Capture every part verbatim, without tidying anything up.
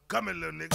Come here, little nigga.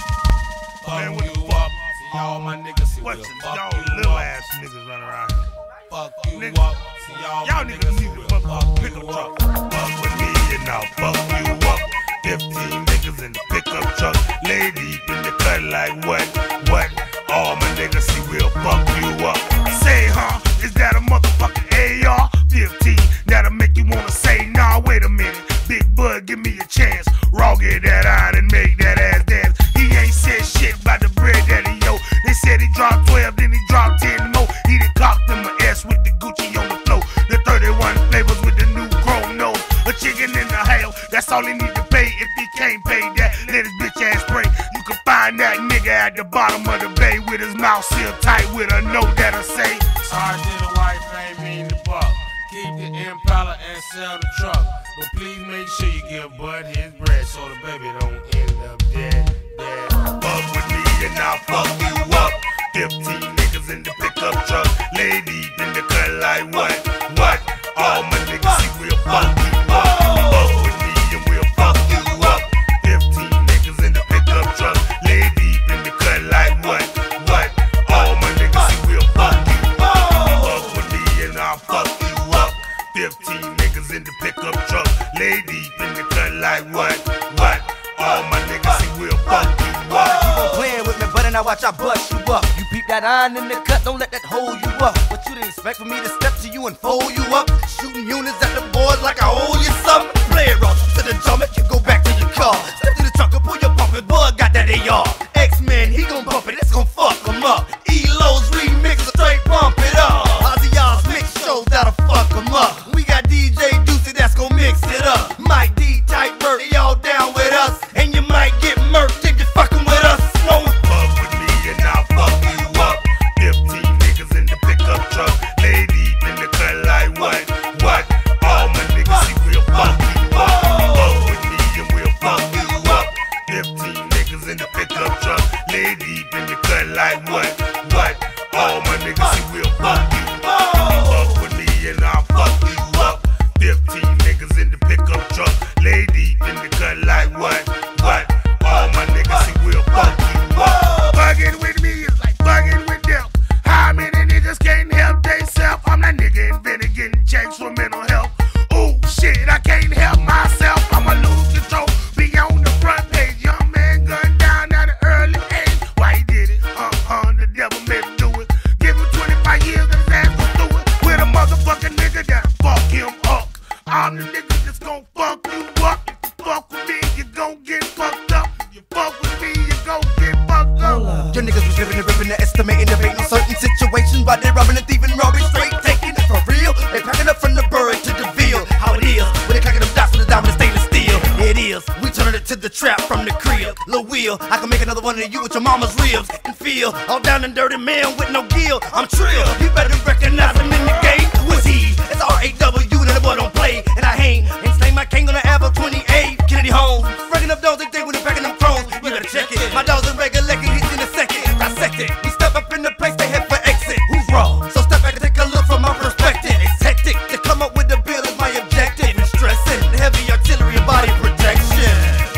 Fuck Man, what you the up. fuck? See y'all my niggas, see What we'll some fuck y'all you little up. ass niggas running around here? Fuck you Nigga. up. See y'all Y'all my niggas niggas, see need to we'll fuck fuck up you pickup up. truck. Fuck with me and I'll fuck you up. Fifteen niggas in the pickup truck. Lay deep in the cut like what? What? All my niggas see we'll fuck you up. Say, huh? Is that a motherfucking A R fifteen? That'll make you wanna say, nah, wait a minute. Big Bud, give me a chance. Raw, get that iron and make that ass dance. He ain't said shit about the bread daddy, yo. They said he dropped twelve, then he dropped ten more. He done cocked him an S with the Gucci on the floor. The thirty-one flavors with the new chrome nose. A chicken in the hail, that's all he need to pay. If he can't pay that, let his bitch ass pray. You can find that nigga at the bottom of the bay with his mouth sealed tight with a note that'll say, Sorry to the wife, ain't mean to buck. Keep the Impala and sell the truck. But please make sure you give Bud his bread so the baby don't end up dead, dead. fuck with me and I'll fuck you up. Fifteen niggas in the pickup truck. Lay deep in the cut like what? What? All my niggas see we'll fuck you up. Fuck with me and we'll fuck you up. Fifteen niggas in the pickup truck. Lay deep in the cut like what? What? All my niggas see we'll fuck you up. Fuck with me and I'll fuck you up. Fifteen niggas in the pickup truck. Lay deep in the cut like what? What? All my niggas see we'll fuck you up. Keep on playing with me, buddy, now watch I bust you up. You peep that iron in the cut, don't let that hold you up. What you didn't expect for me to step to you and fold you up? Shooting units at the boys like I owe you something. Play it rough to the drum, you go back to your car. Step to the trunk and pull your pump, and Bud got that A R. X-Men, he gon' bump it, it's gon' fuck him up. E-Lo's remix, straight bump it up. Ozzy Oz mix shows that'll fuck him up. We got D J Deucey that's gon' mix it up. Mike D, Tight Bird, they all down with us. And you might get murked if you fucking with us. No. Fuck with me and I'll fuck you up. Fifteen niggas in the pickup truck. Lay deep in the cut like what? What? All my niggas see we'll fuck you up. Fuck with me and we'll fuck you up. Fifteen niggas in the pickup truck. Lay deep in the cut like what? What? All my niggas see we'll fuck you up. Fuck with me and I'll fuck you up. Fifteen niggas in the pickup truck. Lay deep in the cut like what? What? All my niggas see we'll fuck you up. Bugging with me is like bugging with them. How many niggas can't help theyself? I'm that nigga invented getting checks for mental health. Ooh, shit, I can't help myself. I'ma lose control, be on the front page. Young man gunned down at an early age. Why he did it? Uh-uh, the devil made him do it. Give him twenty-five years and his ass go through it. With a motherfucking nigga that fuck him up. I'm the nigga that's gon' fuck you up. If you fuck with me, you gon' get fucked up. If you fuck with me, you gon' get fucked up. Your niggas was living and ripping and estimating, debating certain situations while they robbing and thieving, robbing straight, taking it for real. They packing up from the bird to the veal. How it is, when they cracking them dots with the diamond and stainless steel. It is, we turning it to the trap from the crib. Lil' Will, I can make another one of you with your mama's ribs. And feel, all down and dirty man with no gill. I'm trill, you better recognize him in the game. Who is he? It's R A W, that boy don't play. And I hang, ain't slang my king on the Apple twenty-eight. Kennedy Holmes, breaking up those they think when they packing them crumbs. You better check it, my dogs are regular, hits in a second. Dissect it, we step up in the place, they head for exit. Who's wrong? So step back and take a look from my perspective. It's hectic, to come up with the bill is my objective. And stressing, the heavy artillery and body protection.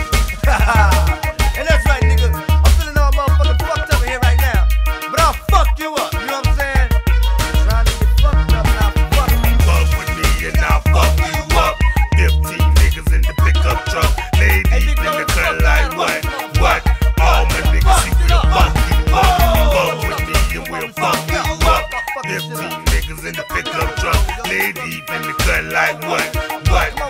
And that's right, nigga, I'm feeling all motherfucking fucked up in here right now. But I'll fuck you up, you know what I'm saying? Trying to get fucked up and I'll fuck you. Fuck with me and I'll fuck you up. Fifteen niggas in the pickup truck. Lay deep in the cut like what? What? All my niggas see we'll fuck you up. Fuck with me and we'll fuck you up. Fifteen niggas in the pickup truck. Lay deep in the cut like what? What?